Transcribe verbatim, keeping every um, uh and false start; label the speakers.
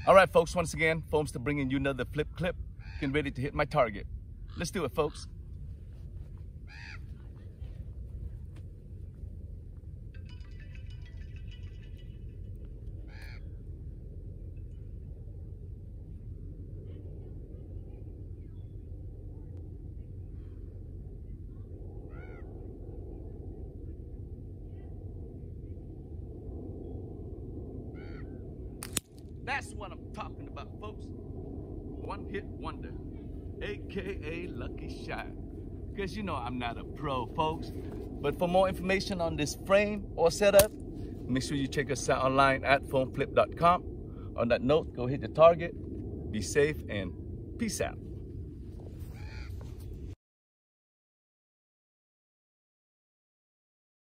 Speaker 1: All right, folks, once again, Foam's to bringing you another FLiP clip. Getting ready to hit my target. Let's do it, folks. That's what I'm talking about, folks. One hit wonder, A K A lucky shot. Because you know I'm not a pro, folks. But for more information on this frame or setup, make sure you check us out online at foam flip dot com. On that note, go hit the target, be safe, and peace out.